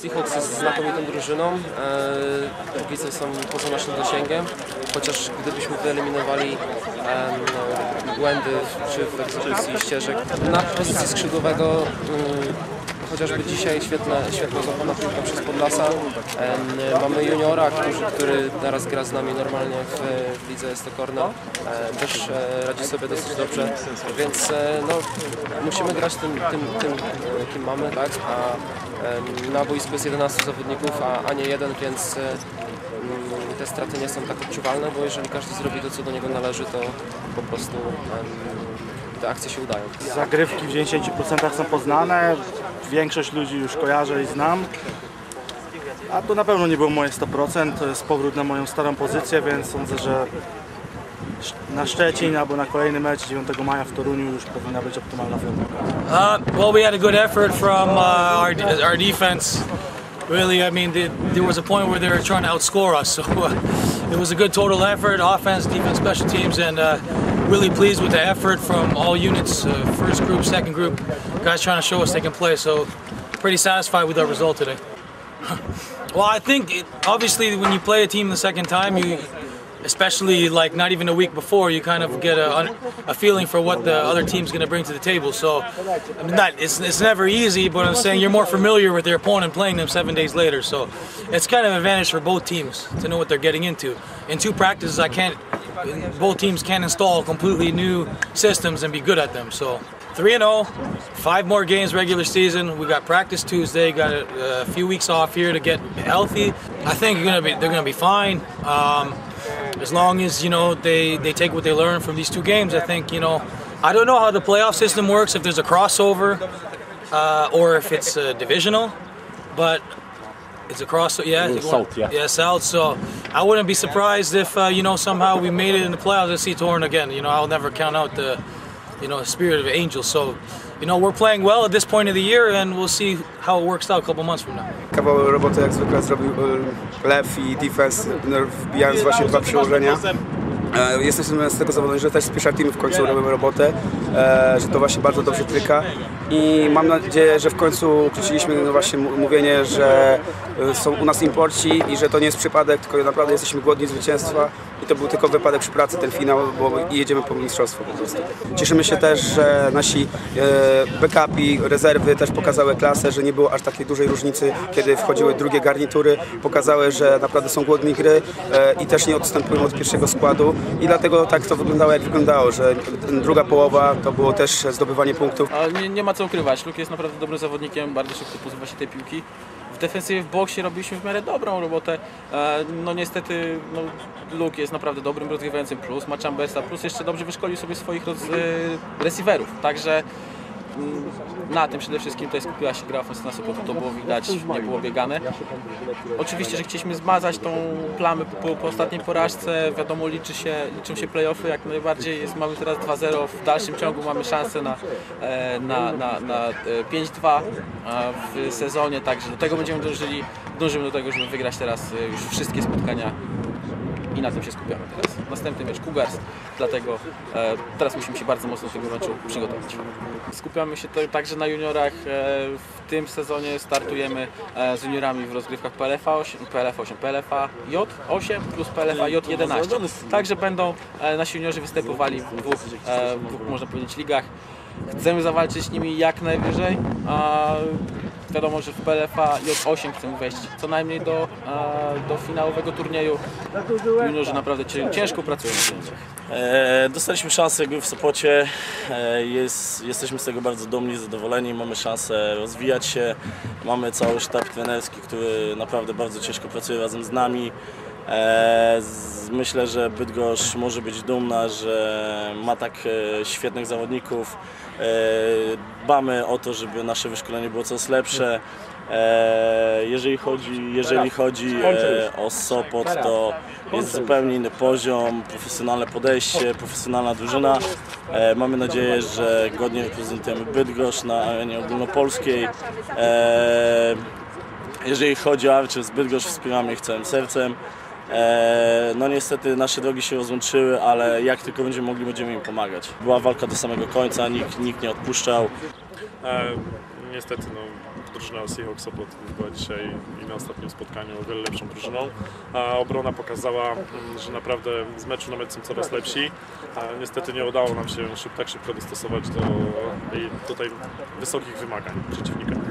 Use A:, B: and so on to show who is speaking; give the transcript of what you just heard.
A: Seahawks jest znakomitą drużyną, póki co są poza naszym zasięgiem, chociaż gdybyśmy wyeliminowali błędy czy w egzekucji ścieżek na pozycji skrzydłowego, chociażby dzisiaj świetna złapana piłka przez Podlasa. Mamy juniora, który teraz gra z nami normalnie w lidze Estokorna. Też radzi sobie dosyć dobrze, więc no, musimy grać tym kim mamy, tak? A na boisku jest 11 zawodników, a nie jeden, więc te straty nie są tak odczuwalne, bo jeżeli każdy zrobi to, co do niego należy, to po prostu te akcje się udają.
B: Zagrywki w 90% są poznane, większość ludzi już kojarzę i znam, a to na pewno nie było moje 100%, to jest powrót na moją starą pozycję, więc sądzę, że na Szczecin albo na kolejny mecz 9 maja w Toruniu już powinna być optymalna forma.
C: Well, we had a good effort from our defense. Really, I mean, there was a point where they were trying to outscore us, so it was a good total effort, offense, defense, special teams, and really pleased with the effort from all units, first group, second group, guys trying to show us they can play, so pretty satisfied with our result today. Well, I think, obviously, when you play a team the second time, especially like not even a week before, you kind of get a feeling for what the other team's going to bring to the table. So, I mean, it's never easy, but I'm saying you're more familiar with their opponent playing them 7 days later. So, it's kind of an advantage for both teams to know what they're getting into. In 2 practices, both teams can't install completely new systems and be good at them. So, 3-0, 5 more games regular season. We got practice Tuesday. Got a few weeks off here to get healthy. I think they're gonna be fine. As long as, you know, they take what they learn from these 2 games, I think, you know, I don't know how the playoff system works, if there's a crossover or if it's divisional, but it's a crossover, yeah?
D: South, yeah.
C: Yeah, South, so I wouldn't be surprised if, you know, somehow we made it in the playoffs at Sea Torn again. You know, I'll never count out the, you know, spirit of Angels, so, you know, we're playing well at this point of the year and we'll see how it works out a couple months from now.
E: Kawał roboty jak zwykle zrobił Lew i defense, wbijając właśnie 2 przełożenia. Jesteśmy z tego zadowoleni, że też special teamy w końcu robią robotę, że to właśnie bardzo dobrze tryka i mam nadzieję, że w końcu wróciliśmy no właśnie mówienie, że są u nas imporci i że to nie jest przypadek, tylko naprawdę jesteśmy głodni zwycięstwa i to był tylko wypadek przy pracy ten finał, bo jedziemy po mistrzostwo po prostu. Cieszymy się też, że nasi backupi, rezerwy też pokazały klasę, że nie było aż takiej dużej różnicy, kiedy wchodziły drugie garnitury, pokazały, że naprawdę są głodni gry i też nie odstępują od pierwszego składu. I dlatego tak to wyglądało, jak wyglądało, że druga połowa to było też zdobywanie punktów.
F: Nie ma co ukrywać, Luke jest naprawdę dobrym zawodnikiem, bardzo szybko pozbywa się tej piłki. W defensywie w boksie robiliśmy w miarę dobrą robotę. No niestety no, Luke jest naprawdę dobrym rozgrywającym, plus ma Chambersa, plus jeszcze dobrze wyszkolił sobie swoich receiverów. Także na tym przede wszystkim tutaj skupiła się gra ofensywna Sopotu, to było widać, nie było biegane. Oczywiście, że chcieliśmy zmazać tą plamę po ostatniej porażce, wiadomo liczą się play-offy jak najbardziej, mamy teraz 2-0, w dalszym ciągu mamy szansę na 5-2 w sezonie, także do tego będziemy dążymy do tego, żeby wygrać teraz już wszystkie spotkania. I na tym się skupiamy teraz. Następny mecz Cougars, dlatego teraz musimy się bardzo mocno do tego meczu przygotować. Skupiamy się także na juniorach. W tym sezonie startujemy z juniorami w rozgrywkach PLFA8, PLFA J8 plus PLFA J11. Także będą nasi juniorzy występowali w dwóch można powiedzieć, ligach. Chcemy zawalczyć z nimi jak najwyżej. Wiadomo, że w PLFA J8 chcemy wejść co najmniej do finałowego turnieju. Juniorzy naprawdę ciężko pracują na zdjęciach.
D: Dostaliśmy szansę gry w Sopocie, jesteśmy z tego bardzo dumni, zadowoleni, mamy szansę rozwijać się, mamy cały sztab trenerski, który naprawdę bardzo ciężko pracuje razem z nami. Myślę, że Bydgoszcz może być dumna, że ma tak świetnych zawodników. Dbamy o to, żeby nasze wyszkolenie było coraz lepsze. Jeżeli chodzi o Sopot, to jest zupełnie inny poziom, profesjonalne podejście, profesjonalna drużyna. Mamy nadzieję, że godnie reprezentujemy Bydgoszcz na arenie ogólnopolskiej. Jeżeli chodzi o Archers, Bydgoszcz wspieramy ich całym sercem. No niestety nasze drogi się rozłączyły, ale jak tylko będziemy mogli, będziemy im pomagać. Była walka do samego końca, nikt nie odpuszczał.
G: Niestety no, drużyna Seahawks Sopot była dzisiaj i na ostatnim spotkaniu o wiele lepszą drużyną, a obrona pokazała, że naprawdę z meczu na mecz są coraz lepsi. Niestety nie udało nam się tak szybko dostosować do tutaj wysokich wymagań przeciwnika.